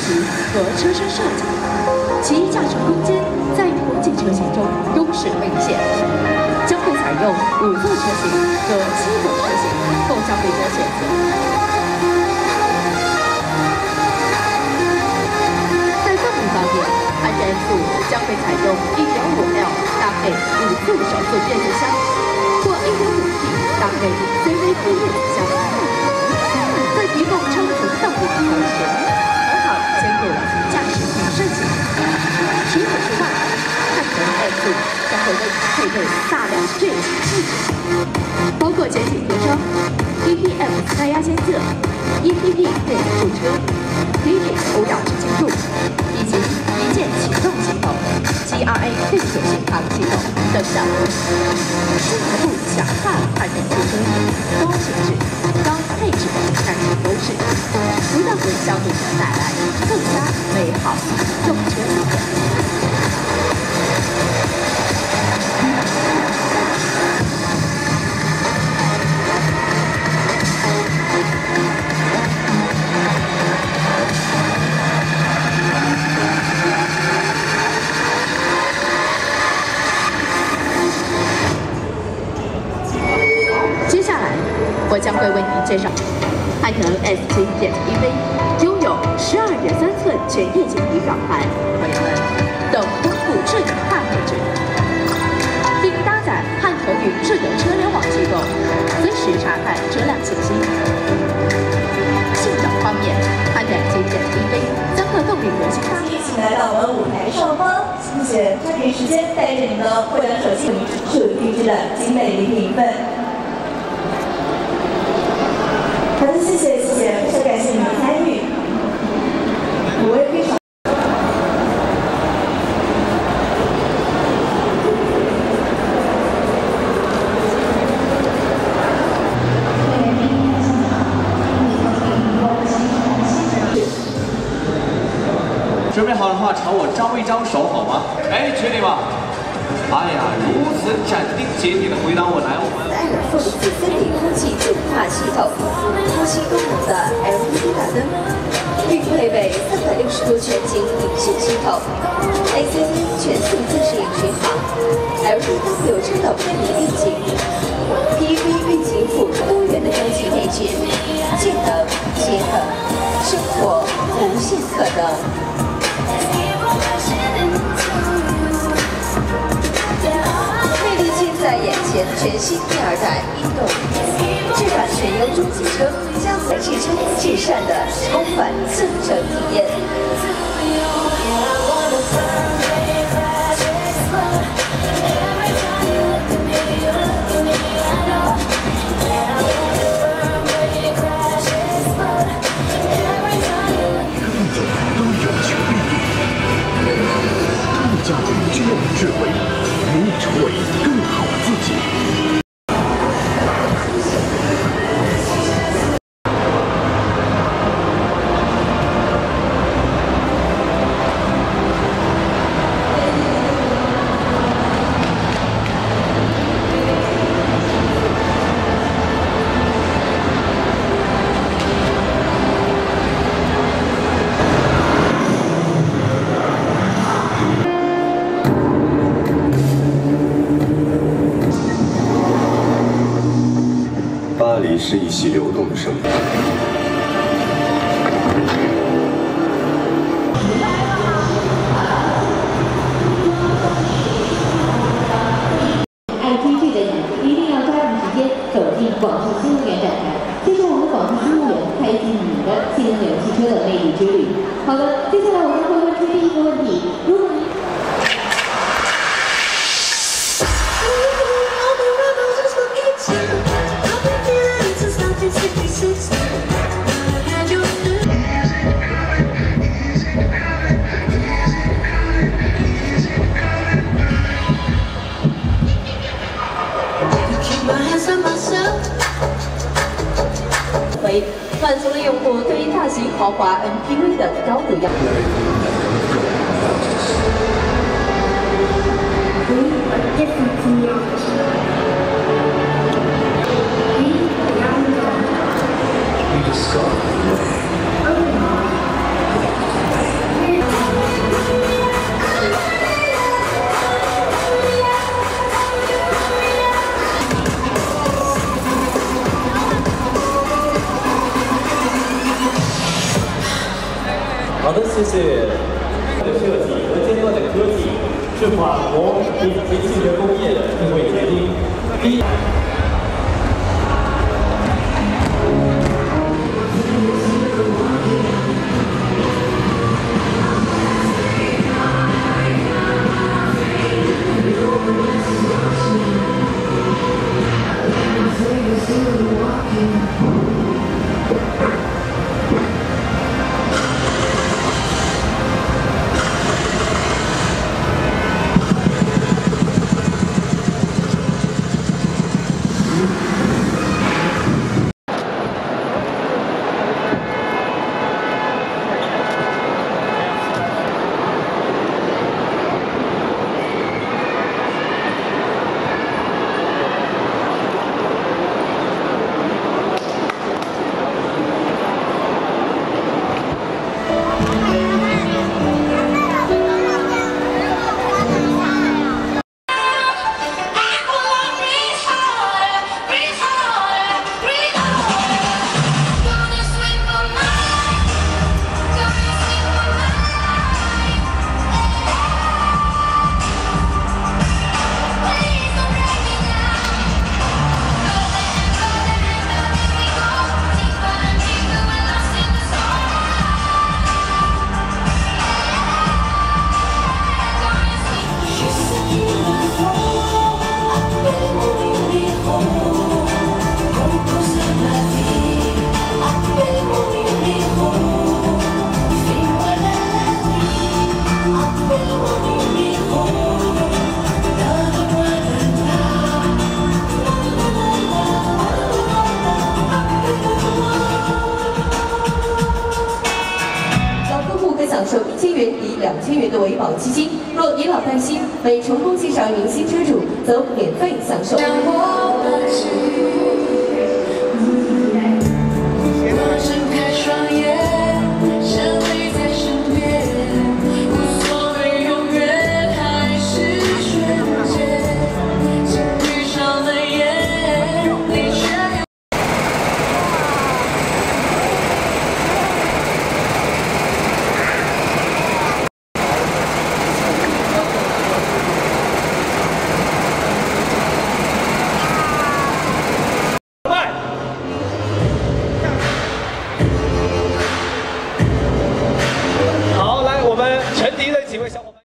计和车身设计，其驾乘空间在国际车型中优势明显，将会采用5座车型和7座车型供消费者选择。在动力方面，汉越 F5将会采用 1.5L 搭配5速手自变速箱，或 1.5T 搭配 CV 变速箱，在提供充足动力的同时，很好兼顾了驾驶平顺性。除此之外，汉腾 F5将会为你配备大量锐气配置，包括全景天窗、EPM 胎压监测、EPP 电子驻车、低点无扰式进入，以及一键启动系统、GRA 对手巡航系统等等，进一步强化汉腾汽车高品质、高配置的战略优势，不断为消费者带来更加美好用车体验。接下来，我将会为您介绍汉腾 S7 电子 EV， 拥有12.3寸全液晶仪表盘、尾门等丰富智能化配置，并搭载汉腾与智能车联网系统，随时查看车辆信息。性能方面，汉腾 S7 电子 EV 3个动力核心搭配。 请来到我们舞台上方，谢谢抓紧时间带着你的慧能手机是定制的精美礼品一份。好的，谢谢，非常感谢你们的参与，我也非常。 准备好的话，朝我招一招手好吗？哎，确定吗？哎呀，如此斩钉截铁的回答我来，我们。 戴尔富士3D空气净化系统，超新功能的 LED 大灯，并配备360度全景影视系统 ，ACC 全速自适应巡航 ，LCW 车道分离预警 ，PV 预警辅助多元的灯级配置，节能节能，生活无限可能。魅力近在眼前，全新第2代逸动，这款全优中级车将在至真至善的超凡增程体验。 驾驭巨有智慧，陪你成为更好自己。 巴黎是一袭流动的生命。 爱追剧的你一定要抓紧时间走进广汽新能源展台，接受我们广汽新能源开启你的新能源汽车的魅力之旅。好的，接下来我将会问出第一个问题，如果你满足了用户对于大型豪华 MPV 的高度要求。 谢谢。的设计和尖端的科技是法国以及汽车工业的智慧结晶。第一。 享受1000元抵2000元的维保基金。若年老带新，每成功介绍一名新车主，则免费享受。让我们去